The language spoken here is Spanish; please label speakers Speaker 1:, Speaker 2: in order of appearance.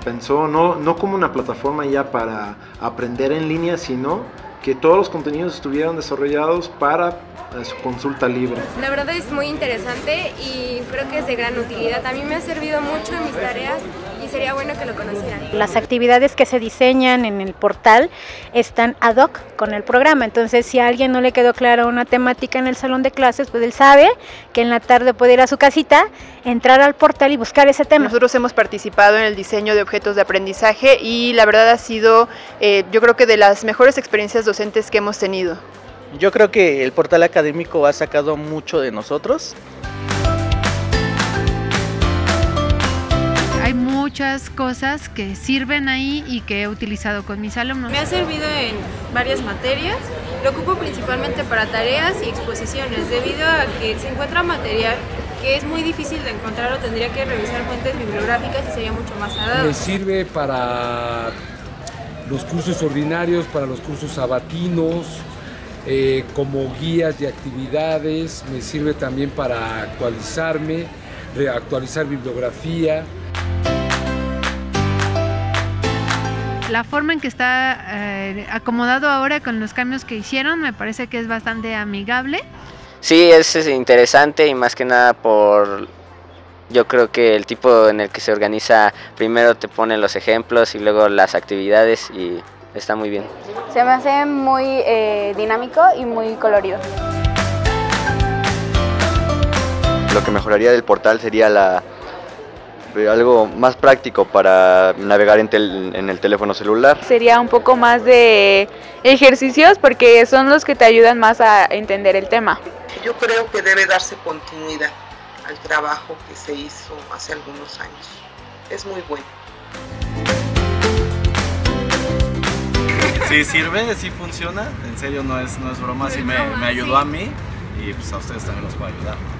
Speaker 1: pensó no como una plataforma ya para aprender en línea, sino que todos los contenidos estuvieran desarrollados para su consulta libre.
Speaker 2: La verdad es muy interesante y creo que es de gran utilidad. A mí me ha servido mucho en mis tareas y sería bueno que lo conocieran.
Speaker 3: Las actividades que se diseñan en el portal están ad hoc con el programa, entonces si a alguien no le quedó clara una temática en el salón de clases, pues él sabe que en la tarde puede ir a su casita, entrar al portal y buscar ese tema.
Speaker 4: Nosotros hemos participado en el diseño de objetos de aprendizaje y la verdad ha sido, yo creo que de las mejores experiencias docentes que hemos tenido.
Speaker 5: Yo creo que el portal académico ha sacado mucho de nosotros.
Speaker 6: Hay muchas cosas que sirven ahí y que he utilizado con mis alumnos.
Speaker 2: Me ha servido en varias materias, lo ocupo principalmente para tareas y exposiciones, debido a que se encuentra material que es muy difícil de encontrar o tendría que revisar fuentes bibliográficas y sería mucho más tardado.
Speaker 7: Me sirve para los cursos ordinarios, para los cursos sabatinos, como guías de actividades, me sirve también para actualizarme, actualizar bibliografía.
Speaker 6: La forma en que está acomodado ahora con los cambios que hicieron me parece que es bastante amigable.
Speaker 8: Sí, es interesante y más que nada yo creo que el tipo en el que se organiza, primero te pone los ejemplos y luego las actividades y está muy bien.
Speaker 9: Se me hace muy dinámico y muy colorido.
Speaker 10: Lo que mejoraría del portal sería algo más práctico para navegar en el teléfono celular.
Speaker 9: Sería un poco más de ejercicios porque son los que te ayudan más a entender el tema.
Speaker 11: Yo creo que debe darse continuidad al trabajo que se hizo hace algunos años. Es muy bueno.
Speaker 12: Sí sirve, sí funciona, en serio no es broma, sí me ayudó a mí y pues a ustedes también los puede ayudar.